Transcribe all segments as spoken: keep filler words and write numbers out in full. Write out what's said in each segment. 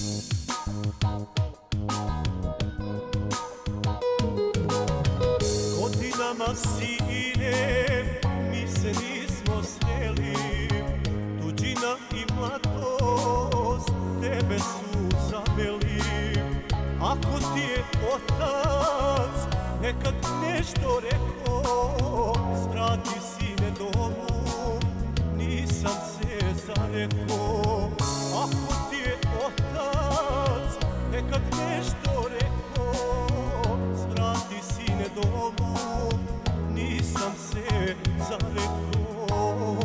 Godinama sine, mi se nismo sreli, tuđina i mladost tebe su zaveli. Ako ti je otac nekad nešto rekao, svrati sine domu, nisam se zarekao. Ako ti je otac nekad nešto rekao, svrati sine domu, nisam se zarekao.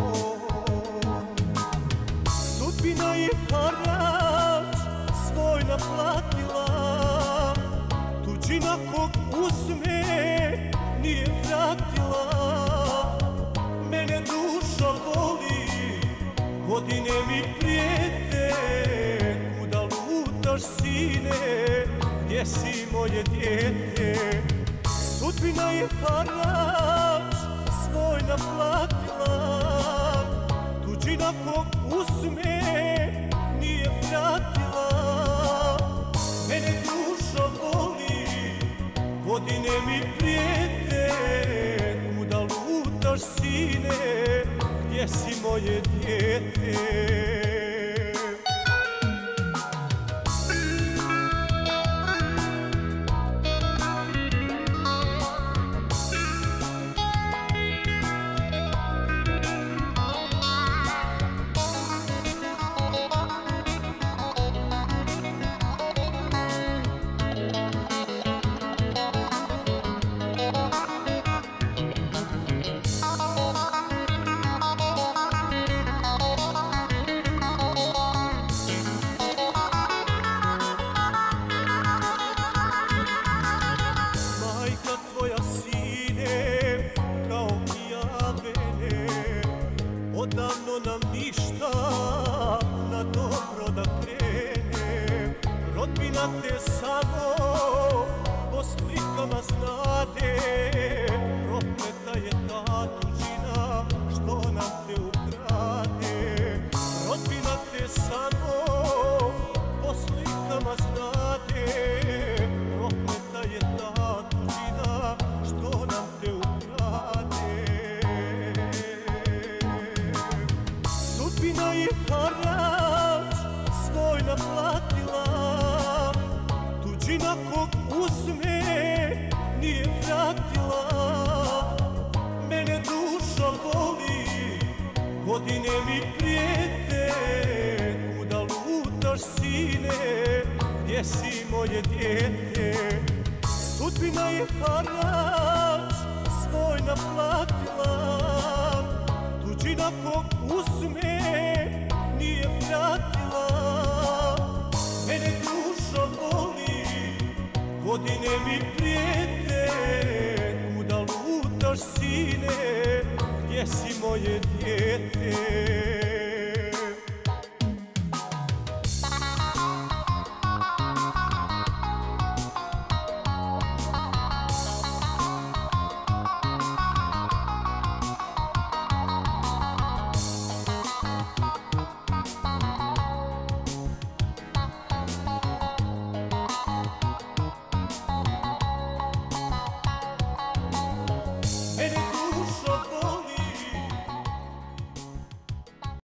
Sudbina je harač svoj naplatila, tuđina kog uzme nije vratila. Mene duša boli, godine mi prijete, kuda lutaš sine, gdje si moje dijete? Sudbina je harač svoj naplatila, tuđina kog uzme nije vratila. Mene duša boli, godine mi prijete, kuda lutaš sine, gdje si moje dijete? Odavno nam ništa na dobro da krene, rodbina te samo po slikama znade. Prokleta je ta tuđina što nam te ukrade, rodbina te samo po slikama znade. Prokleta je ta tuđina što nam te ukrade. Sudbina je harač svoj naplatila, tuđina kog uzme nije vratila. Mene duša boli, godine mi prijete, kuda lutaš sine, gdje si moje dijete? Sudbina je harač svoj naplatila, tuđina kog uzme nije vratila. Mene duša boli, godine mi prijete, kuda lutaš sine, gdje si moje dijete?